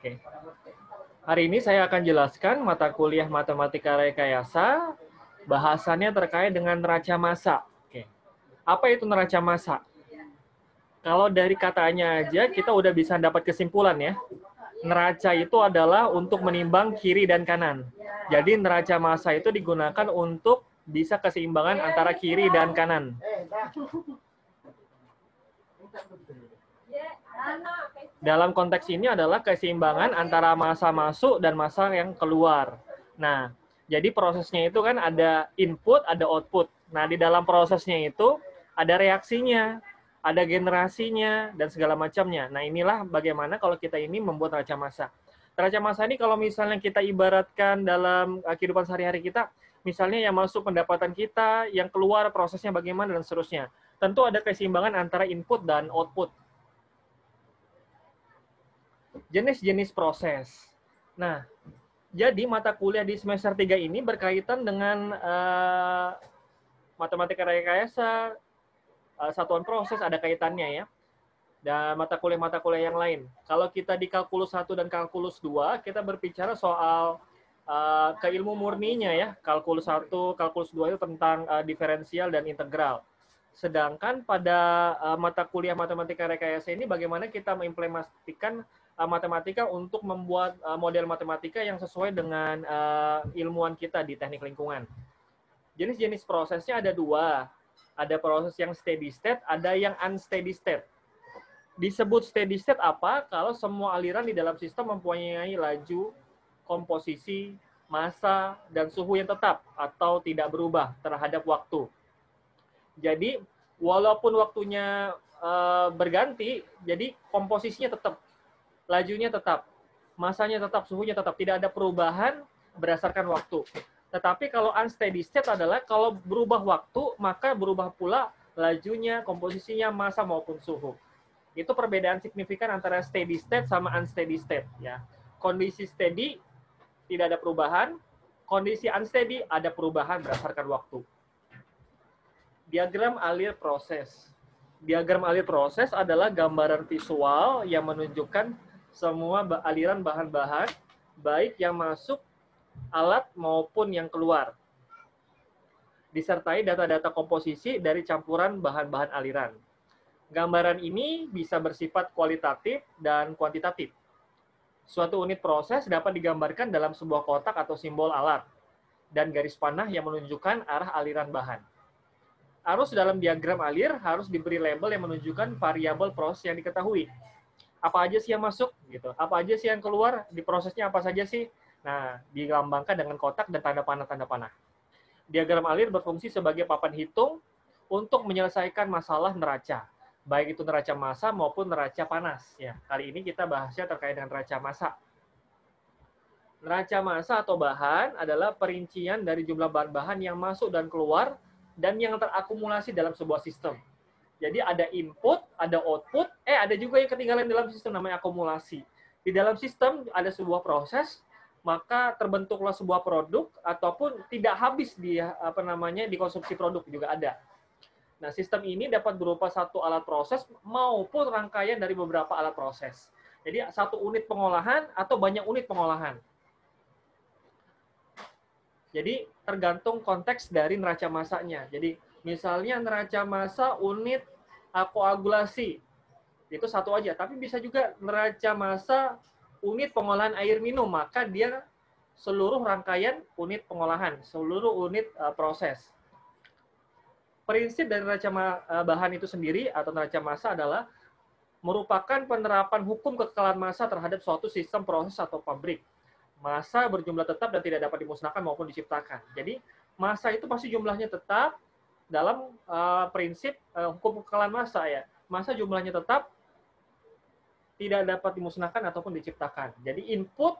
Oke. Hari ini saya akan jelaskan mata kuliah Matematika Rekayasa, bahasannya terkait dengan neraca massa. Oke. Apa itu neraca massa? Kalau dari katanya aja kita udah bisa dapat kesimpulan ya. Neraca itu adalah untuk menimbang kiri dan kanan. Jadi neraca massa itu digunakan untuk bisa keseimbangan antara kiri dan kanan. Dalam konteks ini adalah keseimbangan antara massa masuk dan massa yang keluar. Nah, jadi prosesnya itu kan ada input, ada output. Nah, di dalam prosesnya itu ada reaksinya, ada generasinya, dan segala macamnya. Nah, inilah bagaimana kalau kita ini membuat neraca massa. Neraca massa ini kalau misalnya kita ibaratkan dalam kehidupan sehari-hari kita, misalnya yang masuk pendapatan kita, yang keluar prosesnya bagaimana, dan seterusnya. Tentu ada keseimbangan antara input dan output. Jenis-jenis proses. Nah, jadi mata kuliah di semester 3 ini berkaitan dengan matematika rekayasa, satuan proses, ada kaitannya ya. Dan mata kuliah yang lain. Kalau kita di kalkulus 1 dan kalkulus 2, kita berbicara soal keilmu murninya ya. Kalkulus 1, kalkulus 2 itu tentang diferensial dan integral. Sedangkan pada mata kuliah matematika rekayasa ini bagaimana kita mengimplementasikan matematika untuk membuat model matematika yang sesuai dengan ilmuwan kita di teknik lingkungan. Jenis-jenis prosesnya ada dua. Ada proses yang steady state, ada yang unsteady state. Disebut steady state apa? Kalau semua aliran di dalam sistem mempunyai laju, komposisi, massa, dan suhu yang tetap atau tidak berubah terhadap waktu. Jadi walaupun waktunya berganti, jadi komposisinya tetap, lajunya tetap, massanya tetap, suhunya tetap, tidak ada perubahan berdasarkan waktu. Tetapi kalau unsteady state adalah kalau berubah waktu, maka berubah pula lajunya, komposisinya, massa maupun suhu. Itu perbedaan signifikan antara steady state sama unsteady state ya. Kondisi steady tidak ada perubahan, kondisi unsteady ada perubahan berdasarkan waktu. Diagram alir proses. Diagram alir proses adalah gambaran visual yang menunjukkan semua aliran bahan-bahan, baik yang masuk alat maupun yang keluar. Disertai data-data komposisi dari campuran bahan-bahan aliran. Gambaran ini bisa bersifat kualitatif dan kuantitatif. Suatu unit proses dapat digambarkan dalam sebuah kotak atau simbol alat, dan garis panah yang menunjukkan arah aliran bahan. Arus dalam diagram alir harus diberi label yang menunjukkan variabel proses yang diketahui. Apa aja sih yang masuk? Gitu. Apa aja sih yang keluar? Di prosesnya apa saja sih? Nah, dilambangkan dengan kotak dan tanda panah. Diagram alir berfungsi sebagai papan hitung untuk menyelesaikan masalah neraca. Baik itu neraca massa maupun neraca panas. Ya, kali ini kita bahasnya terkait dengan neraca massa. Neraca massa atau bahan adalah perincian dari jumlah bahan-bahan yang masuk dan keluar dan yang terakumulasi dalam sebuah sistem. Jadi ada input, ada output, ada juga yang ketinggalan dalam sistem namanya akumulasi. Di dalam sistem ada sebuah proses, maka terbentuklah sebuah produk ataupun tidak habis dikonsumsi produk juga ada. Nah, sistem ini dapat berupa satu alat proses maupun rangkaian dari beberapa alat proses. Jadi satu unit pengolahan atau banyak unit pengolahan. Jadi tergantung konteks dari neraca massanya. Jadi misalnya neraca massa unit koagulasi itu satu aja, tapi bisa juga neraca massa unit pengolahan air minum, maka dia seluruh rangkaian unit pengolahan, seluruh unit proses. Prinsip dari neraca bahan itu sendiri atau neraca massa adalah merupakan penerapan hukum kekekalan massa terhadap suatu sistem proses atau pabrik. Massa berjumlah tetap dan tidak dapat dimusnahkan maupun diciptakan. Jadi massa itu pasti jumlahnya tetap dalam prinsip hukum kekekalan massa ya. Massa jumlahnya tetap, tidak dapat dimusnahkan ataupun diciptakan. Jadi input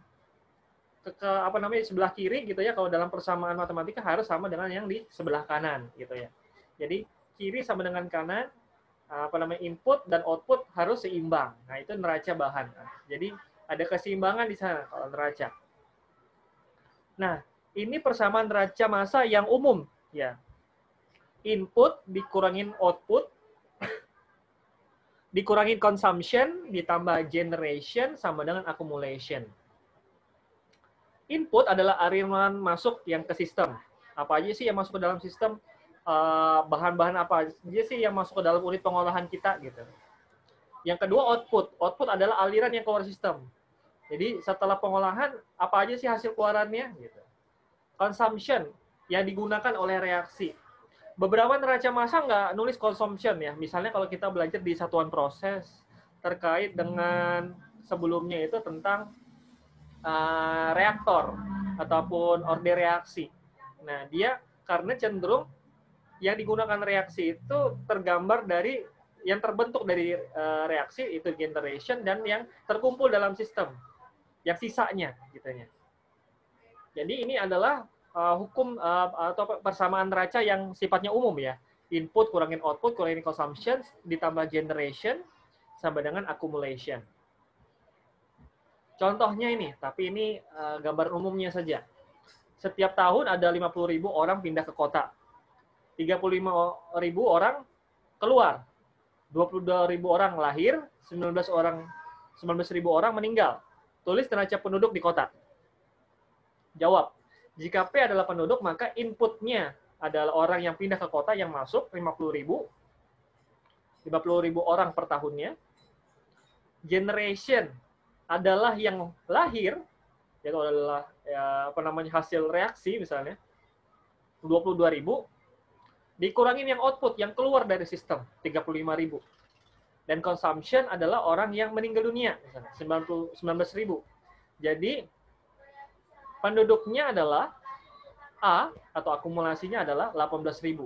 sebelah kiri gitu ya, kalau dalam persamaan matematika harus sama dengan yang di sebelah kanan gitu ya. Jadi kiri sama dengan kanan, input dan output harus seimbang. Nah, itu neraca bahan. Jadi ada keseimbangan di sana kalau neraca. Nah, ini persamaan neraca massa yang umum ya. Input dikurangin output Dikurangin consumption ditambah generation sama dengan accumulation. Input adalah aliran masuk yang ke sistem. Apa aja sih yang masuk ke dalam sistem? Bahan-bahan apa aja sih yang masuk ke dalam unit pengolahan kita gitu. Yang kedua output. Output adalah aliran yang keluar sistem. Jadi setelah pengolahan apa aja sih hasil keluarannya gitu. Consumption yang digunakan oleh reaksi. Beberapa neraca massa nggak nulis consumption ya. Misalnya kalau kita belajar di satuan proses terkait dengan sebelumnya itu tentang reaktor ataupun orde reaksi. Nah, dia karena cenderung yang digunakan reaksi itu tergambar dari yang terbentuk dari reaksi itu generation dan yang terkumpul dalam sistem, yang sisanya gitunya. Jadi ini adalah hukum atau persamaan neraca yang sifatnya umum ya. Input kurangin output, kurangin consumption, ditambah generation, sama dengan accumulation. Contohnya ini, tapi ini gambar umumnya saja. Setiap tahun ada 50.000 orang pindah ke kota. 35.000 orang keluar. 22.000 orang lahir, 19.000 orang meninggal. Tulis neraca penduduk di kota. Jawab. Jika P adalah penduduk, maka inputnya adalah orang yang pindah ke kota yang masuk 50.000 orang per tahunnya. Generation adalah yang lahir, yaitu adalah hasil reaksi misalnya 22.000, dikurangin yang output yang keluar dari sistem 35.000, dan consumption adalah orang yang meninggal dunia misalnya 19.000. Jadi penduduknya adalah A atau akumulasinya adalah 18.000.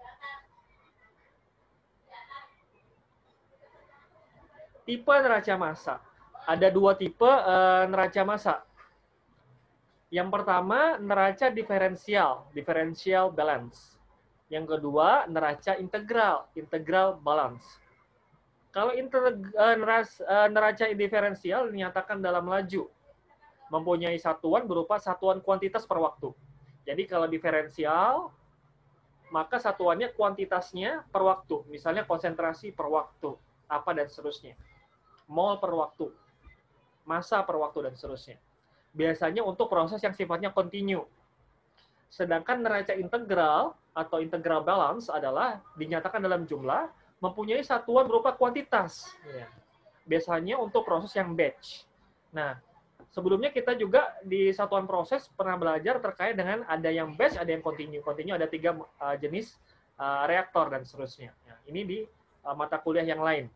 Tipe neraca massa. Ada dua tipe neraca massa. Yang pertama, neraca differential balance. Yang kedua, neraca integral balance. Kalau neraca diferensial dinyatakan dalam laju, mempunyai satuan berupa satuan kuantitas per waktu. Jadi kalau diferensial, maka satuannya kuantitasnya per waktu. Misalnya konsentrasi per waktu, apa dan seterusnya. Mol per waktu, massa per waktu, dan seterusnya. Biasanya untuk proses yang sifatnya kontinu. Sedangkan neraca integral atau integral balance adalah dinyatakan dalam jumlah, mempunyai satuan berupa kuantitas. Biasanya untuk proses yang batch. Nah, sebelumnya kita juga di satuan proses pernah belajar terkait dengan ada yang batch, ada yang kontinu. Kontinu ada 3 jenis reaktor dan seterusnya. Nah, ini di mata kuliah yang lain.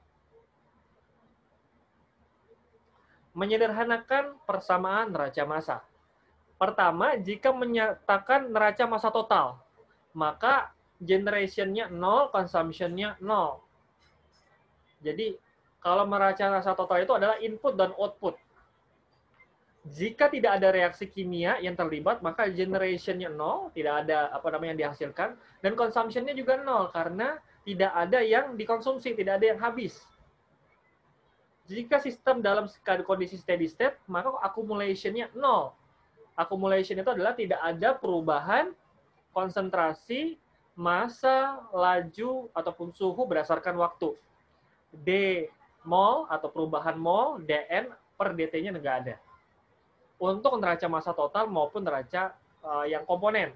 Menyederhanakan persamaan neraca massa. Pertama, jika menyatakan neraca massa total, maka generation-nya 0, consumption-nya 0. Jadi, kalau neraca massa total itu adalah input dan output. Jika tidak ada reaksi kimia yang terlibat, maka generation-nya 0, tidak ada yang dihasilkan, dan consumption-nya juga 0, karena tidak ada yang dikonsumsi, tidak ada yang habis. Jika sistem dalam kondisi steady state, maka accumulation-nya 0. Accumulation itu adalah tidak ada perubahan konsentrasi, massa, laju, ataupun suhu berdasarkan waktu. D mol atau perubahan mol, dN per dt-nya nggak ada. Untuk neraca massa total maupun neraca yang komponen.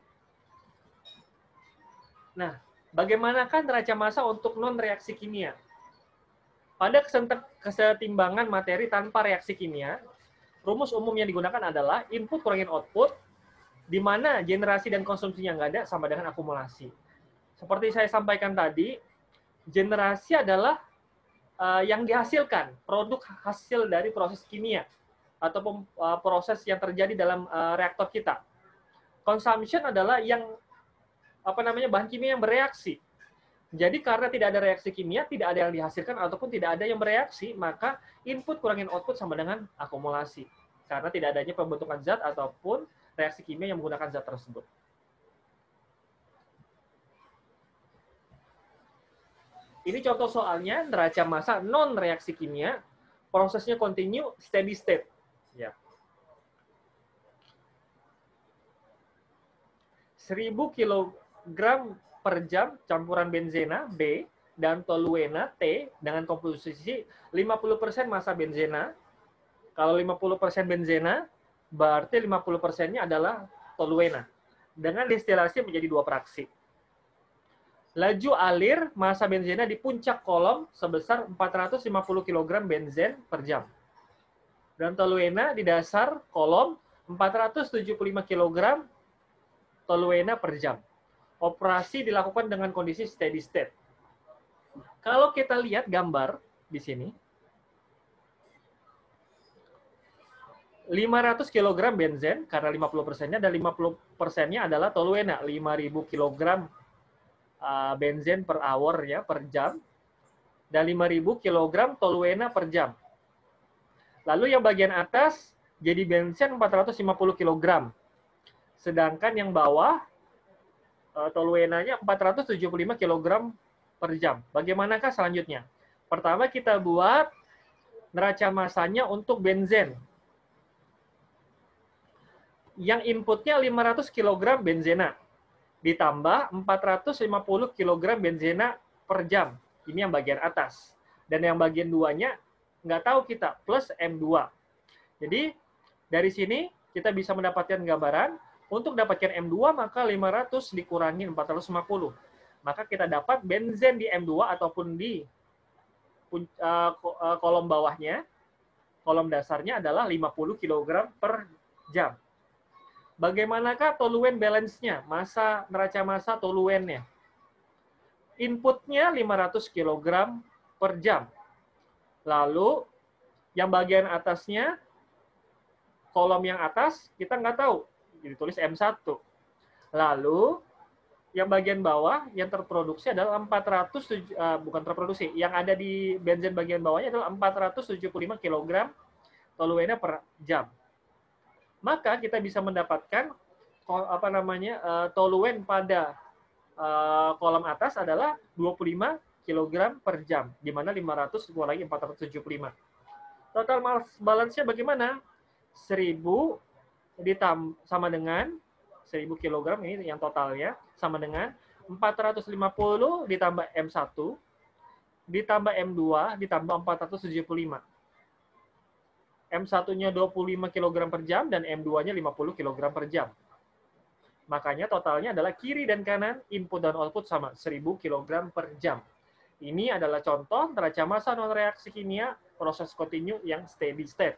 Nah, bagaimanakah neraca massa untuk non-reaksi kimia? Pada kesetimbangan materi tanpa reaksi kimia, rumus umum yang digunakan adalah input kurangin output, di mana generasi dan konsumsinya nggak ada, sama dengan akumulasi. Seperti saya sampaikan tadi, generasi adalah yang dihasilkan, produk hasil dari proses kimia, atau proses yang terjadi dalam reaktor kita. Consumption adalah yang bahan kimia yang bereaksi. Jadi karena tidak ada reaksi kimia, tidak ada yang dihasilkan ataupun tidak ada yang bereaksi, maka input kurangin output sama dengan akumulasi. Karena tidak adanya pembentukan zat ataupun reaksi kimia yang menggunakan zat tersebut. Ini contoh soalnya neraca massa non reaksi kimia, prosesnya continue steady state. Ya. 1000 kg per jam campuran benzena B dan toluena T dengan komposisi 50% massa benzena. Kalau 50% benzena, berarti 50%-nya adalah toluena. Dengan distilasi menjadi 2 fraksi. Laju alir massa benzena di puncak kolom sebesar 450 kg benzen per jam. Dan toluena di dasar kolom 475 kg toluena per jam. Operasi dilakukan dengan kondisi steady state. Kalau kita lihat gambar di sini, 500 kg benzen, karena 50%-nya dan 50%-nya adalah toluena, 5.000 kg benzen per hour ya, per jam, dan 5.000 kg toluena per jam. Lalu yang bagian atas jadi benzen 450 kg. Sedangkan yang bawah toluenanya 475 kg per jam. Bagaimanakah selanjutnya? Pertama kita buat neraca massanya untuk benzen. Yang inputnya 500 kg benzena, ditambah 450 kg benzena per jam. Ini yang bagian atas. Dan yang bagian 2-nya nggak tahu kita, plus M2. Jadi, dari sini kita bisa mendapatkan gambaran, untuk dapatkan M2 maka 500 dikurangi 450. Maka kita dapat benzen di M2 ataupun di kolom bawahnya, kolom dasarnya adalah 50 kg per jam. Bagaimanakah toluen balance-nya? Neraca massa toluennya. Inputnya 500 kg per jam. Lalu, yang bagian atasnya, kolom yang atas, kita nggak tahu. Ditulis M1. Lalu, yang bagian bawah, yang terproduksi adalah 400, bukan terproduksi, yang ada di benzen bagian bawahnya adalah 475 kg toluennya per jam. Maka kita bisa mendapatkan toluen pada kolom atas adalah 25 kg per jam, di mana 500 dikurangi 475. Total mass balance-nya bagaimana? 1000 sama dengan 1000 kg, ini yang totalnya, sama dengan 450 ditambah M1, ditambah M2, ditambah 475. M1-nya 25 kg per jam dan M2-nya 50 kg per jam. Makanya totalnya adalah kiri dan kanan, input dan output sama, 1000 kg per jam. Ini adalah contoh neraca massa non-reaksi kimia proses kontinu yang steady state.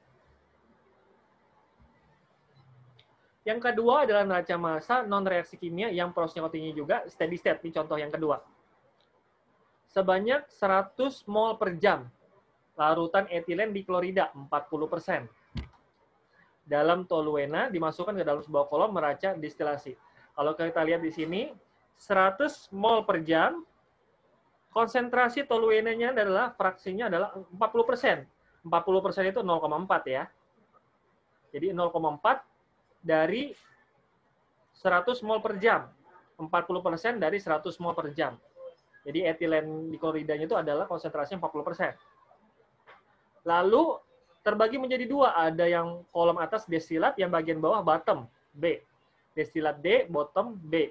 Yang kedua adalah neraca massa non-reaksi kimia yang prosesnya kontinu juga steady state. Ini contoh yang kedua. Sebanyak 100 mol per jam. Larutan etilen diklorida 40%. Dalam toluena dimasukkan ke dalam sebuah kolom neraca distilasi. Kalau kita lihat di sini, 100 mol per jam, konsentrasi toluenanya adalah, fraksinya adalah 40%. 40% itu 0,4 ya. Jadi 0,4 dari 100 mol per jam. 40% dari 100 mol per jam. Jadi etilen dikloridanya itu adalah konsentrasi 40%. Lalu terbagi menjadi dua, ada yang kolom atas destilat, yang bagian bawah bottom B. Destilat D, bottom B.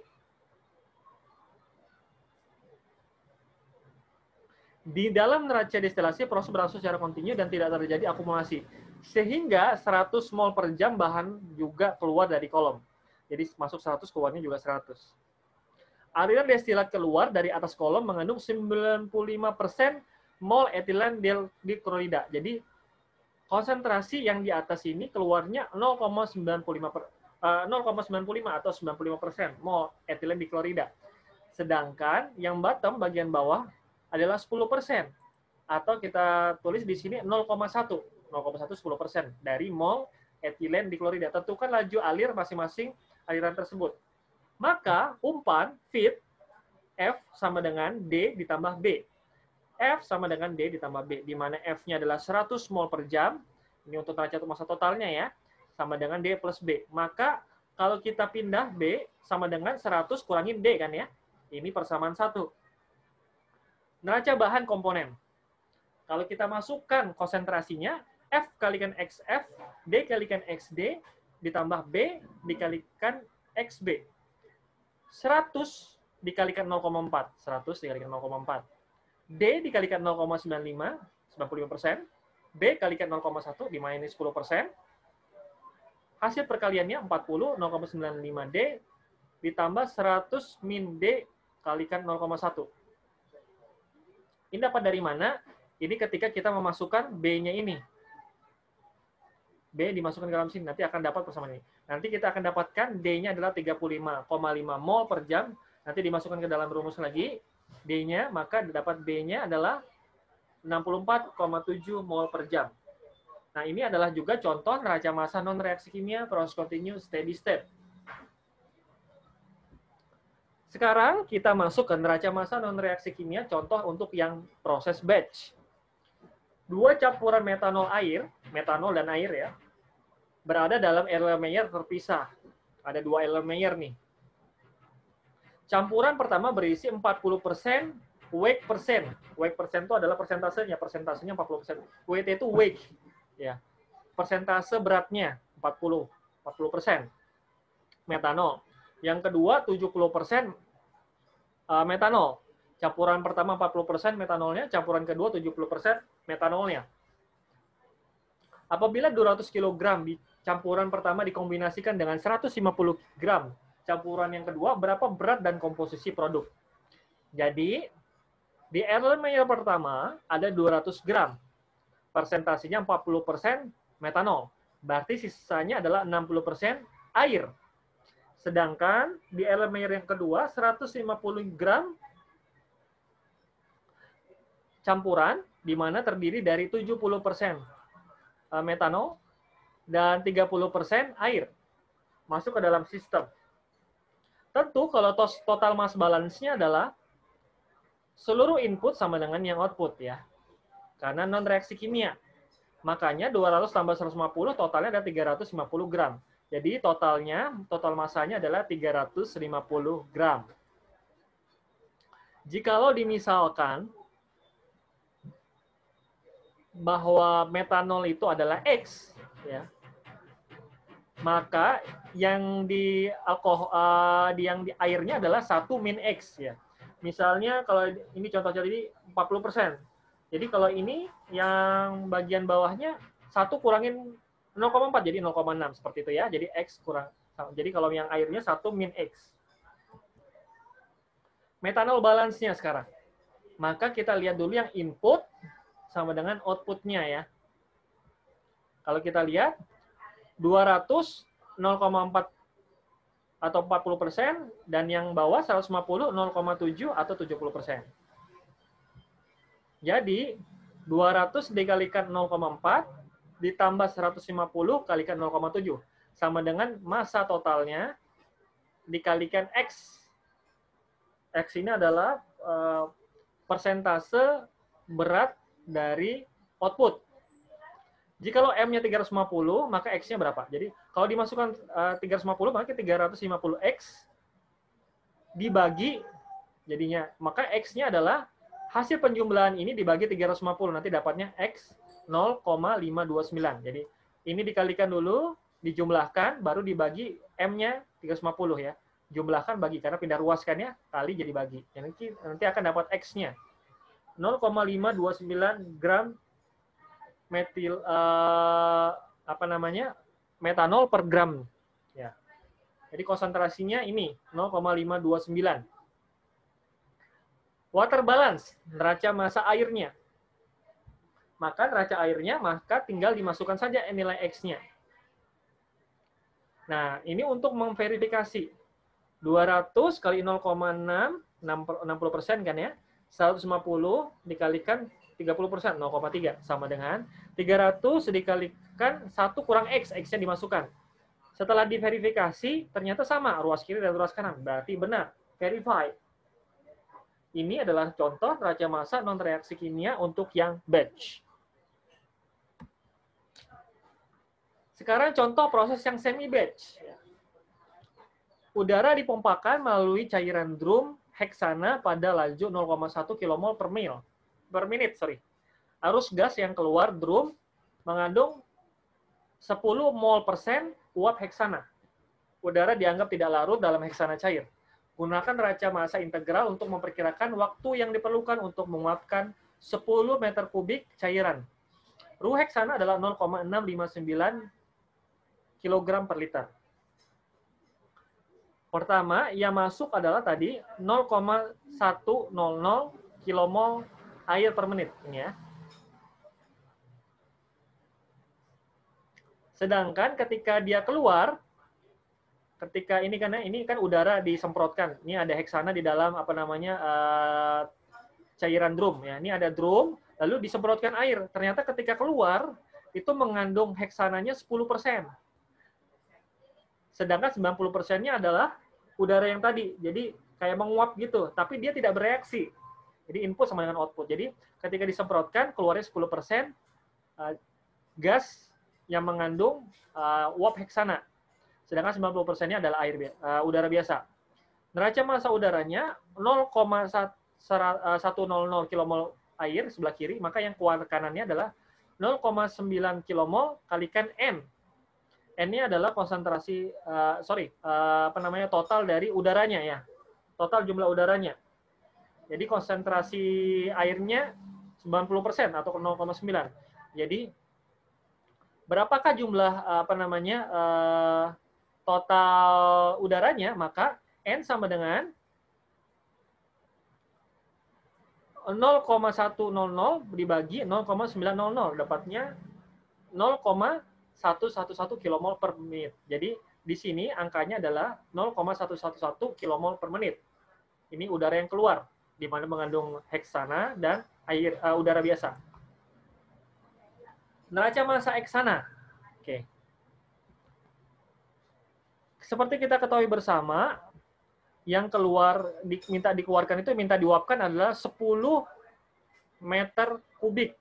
Di dalam neraca destilasi proses berlangsung secara kontinu dan tidak terjadi akumulasi. Sehingga 100 mol per jam bahan juga keluar dari kolom. Jadi masuk 100, keluarnya juga 100. Aliran destilat keluar dari atas kolom mengandung 95% mol etilen diklorida. Jadi konsentrasi yang di atas ini keluarnya 0,95 atau 95% mol etilen diklorida. Sedangkan yang bottom bagian bawah adalah 10%, atau kita tulis di sini 0,1 10% dari mol etilen diklorida. Tentukan laju alir masing-masing aliran tersebut. Maka umpan feed F sama dengan D ditambah B. F sama dengan D ditambah B, di mana F-nya adalah 100 mol per jam, ini untuk neraca massa totalnya ya, sama dengan D plus B. Maka kalau kita pindah B sama dengan 100 kurangin D kan ya, ini persamaan 1. Neraca bahan komponen. Kalau kita masukkan konsentrasinya, F kalikan XF, D kalikan XD, ditambah B dikalikan XB. 100 dikalikan 0,4. 100 dikalikan 0,4. D dikalikan 0,95, 95%. B kalikan 0,1 di minus 10%. Hasil perkaliannya 40, 0,95D ditambah 100 min D kalikan 0,1. Ini dapat dari mana? Ini ketika kita memasukkan B-nya ini. B dimasukkan ke dalam sini, nanti akan dapat persamaan ini. Nanti kita akan dapatkan D-nya adalah 35,5 mol per jam. Nanti dimasukkan ke dalam rumus lagi D-nya, maka dapat B-nya adalah 64,7 mol per jam. Nah, ini adalah juga contoh neraca massa non-reaksi kimia proses continue steady state. Sekarang kita masuk ke neraca massa non-reaksi kimia, contoh untuk yang proses batch. Dua campuran metanol dan air ya, berada dalam Erlenmeyer terpisah. Ada dua Erlenmeyer nih. Campuran pertama berisi 40% weight persen. Weight persen itu adalah persentasenya 40%. Weight itu weight, ya. Persentase beratnya 40% metanol. Yang kedua 70% metanol. Campuran pertama 40% metanolnya, campuran kedua 70% metanolnya. Apabila 200 kg di campuran pertama dikombinasikan dengan 150 gram campuran yang kedua, berapa berat dan komposisi produk? Jadi, di Erlenmeyer pertama ada 200 gram. Persentasenya 40% metanol. Berarti sisanya adalah 60% air. Sedangkan di Erlenmeyer yang kedua 150 gram campuran di mana terdiri dari 70% metanol dan 30% air masuk ke dalam sistem. Tentu kalau total mass balance-nya adalah seluruh input sama dengan yang output ya. Karena non reaksi kimia. Makanya 200 tambah 150 totalnya ada 350 gram. Jadi total masanya adalah 350 gram. Jikalau dimisalkan bahwa metanol itu adalah X, ya, maka yang di airnya adalah 1 min X ya. Misalnya kalau ini contoh jadi 40%. Jadi kalau ini yang bagian bawahnya 1 kurangin 0,4 jadi 0,6 seperti itu ya. Jadi X kurang. Jadi kalau yang airnya 1 min X. Metanol balance-nya sekarang. Maka kita lihat dulu yang input sama dengan output-nya ya. Kalau kita lihat 200 0,4 atau 40% dan yang bawah 150 0,7 atau 70%. Jadi 200 dikalikan 0,4 ditambah 150 kalikan 0,7 sama dengan massa totalnya dikalikan X. X ini adalah persentase berat dari output. Jikalau M-nya 350, maka X-nya berapa? Jadi kalau dimasukkan 350, maka 350X dibagi jadinya. Maka X-nya adalah hasil penjumlahan ini dibagi 350. Nanti dapatnya X 0,529. Jadi ini dikalikan dulu, dijumlahkan, baru dibagi M-nya 350 ya. Jumlahkan, bagi. Karena pindah ruaskannya, kali jadi bagi. Nanti akan dapat X-nya. 0,529 gram metil metanol per gram ya. Jadi konsentrasinya ini 0,529. Water balance, neraca massa airnya. Maka neraca airnya maka tinggal dimasukkan saja nilai X-nya. Nah, ini untuk memverifikasi 200 kali 0,6 60% kan ya. 150 dikalikan 30%, 0,3 sama dengan 300 dikalikan 1 kurang X, X-nya dimasukkan. Setelah diverifikasi, ternyata sama, ruas kiri dan ruas kanan. Berarti benar, verify. Ini adalah contoh neraca massa non-reaksi kimia untuk yang batch. Sekarang contoh proses yang semi-batch. Udara dipompakan melalui cairan drum heksana pada laju 0,1 kmol per menit. Arus gas yang keluar drum mengandung 10 mol persen uap heksana. Udara dianggap tidak larut dalam heksana cair. Gunakan neraca massa integral untuk memperkirakan waktu yang diperlukan untuk menguapkan 10 meter kubik cairan. Ru heksana adalah 0,659 kg per liter. Pertama, yang masuk adalah tadi 0,100 kilomol air per menit. Ini ya. Sedangkan ketika dia keluar, ketika ini kan udara disemprotkan. Ini ada heksana di dalam cairan drum ya. Ini ada drum, lalu disemprotkan air. Ternyata ketika keluar itu mengandung heksananya 10%. Sedangkan 90%-nya adalah udara yang tadi. Jadi kayak menguap gitu, tapi dia tidak bereaksi. Jadi input sama dengan output. Jadi ketika disemprotkan keluarnya 10% gas yang mengandung uap heksana. Sedangkan 90%-nya adalah udara biasa. Neraca massa udaranya 0,100 kilomol air sebelah kiri, maka yang keluar kanannya adalah 0,9 kilomol kalikan N. N-nya adalah konsentrasi, total dari udaranya ya. Total jumlah udaranya. Jadi konsentrasi airnya 90% atau 0,9. Jadi berapakah jumlah total udaranya? Maka N sama dengan 0,100 dibagi 0,900, dapatnya 0,111 kilomol per menit. Jadi di sini angkanya adalah 0,111 kilomol per menit. Ini udara yang keluar, di mana mengandung heksana dan udara biasa. Neraca massa heksana. Oke. Seperti kita ketahui bersama, yang minta dikeluarkan itu minta diuapkan adalah 10 meter kubik.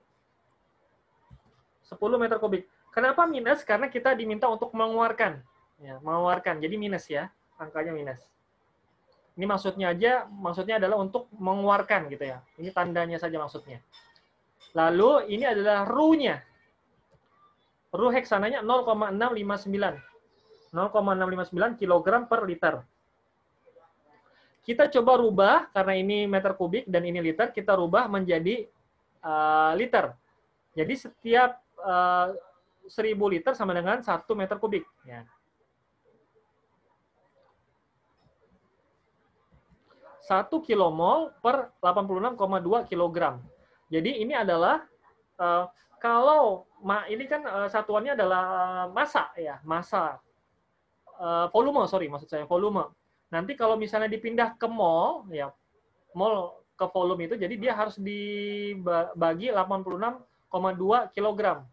10 meter kubik. Kenapa minus? Karena kita diminta untuk mengeluarkan. Ya, mengeluarkan. Jadi minus ya, angkanya minus. Ini maksudnya adalah untuk mengeluarkan gitu ya. Ini tandanya saja maksudnya. Lalu ini adalah Ru-nya. Ru heksananya 0,659. 0,659 kg per liter. Kita coba rubah, karena ini meter kubik dan ini liter, kita rubah menjadi liter. Jadi setiap 1000 liter sama dengan 1 meter kubik. Ya. 1 kilomol per 86,2 kilogram. Jadi ini adalah, kalau ini kan satuannya adalah massa ya, massa. Volume, maksud saya volume. Nanti kalau misalnya dipindah ke mol, ya mol ke volume itu, jadi dia harus dibagi 86,2 kilogram.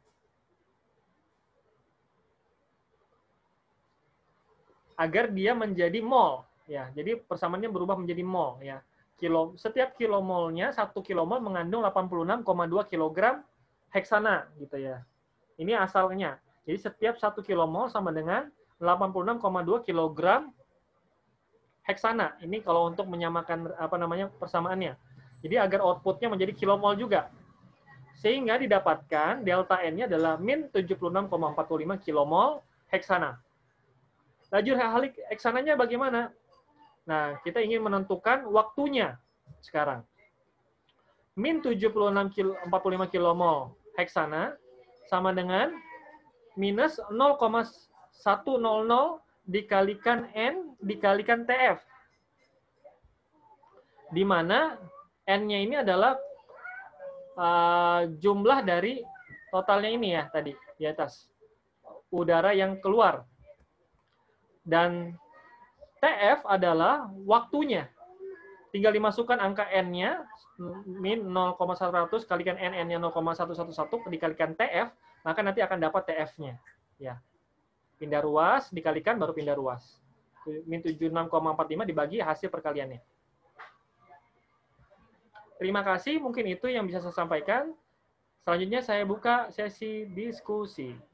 Agar dia menjadi mol. Ya, jadi persamaannya berubah menjadi mol. Ya. Setiap kilomolnya, 1 kilomol mengandung 86,2 kilogram heksana. Gitu ya. Ini asalnya. Jadi setiap 1 kilomol sama dengan 86,2 kilogram heksana. Ini kalau untuk menyamakan persamaannya. Jadi agar outputnya menjadi kilomol juga. Sehingga didapatkan delta N-nya adalah min 76,45 kilomol heksana. Lajur halik heksananya bagaimana? Nah, kita ingin menentukan waktunya sekarang. Min 76,45 kilomol heksana sama dengan minus 0,100 dikalikan N dikalikan TF. Di mana N-nya ini adalah jumlah dari totalnya ini ya tadi di atas. Udara yang keluar. Dan TF adalah waktunya. Tinggal dimasukkan angka N-nya, min 0,100 kalikan N-nya 0,111 dikalikan TF, maka nanti akan dapat TF-nya. Ya. Pindah ruas, dikalikan baru pindah ruas. Min 76,45 dibagi hasil perkaliannya. Terima kasih, mungkin itu yang bisa saya sampaikan. Selanjutnya saya buka sesi diskusi.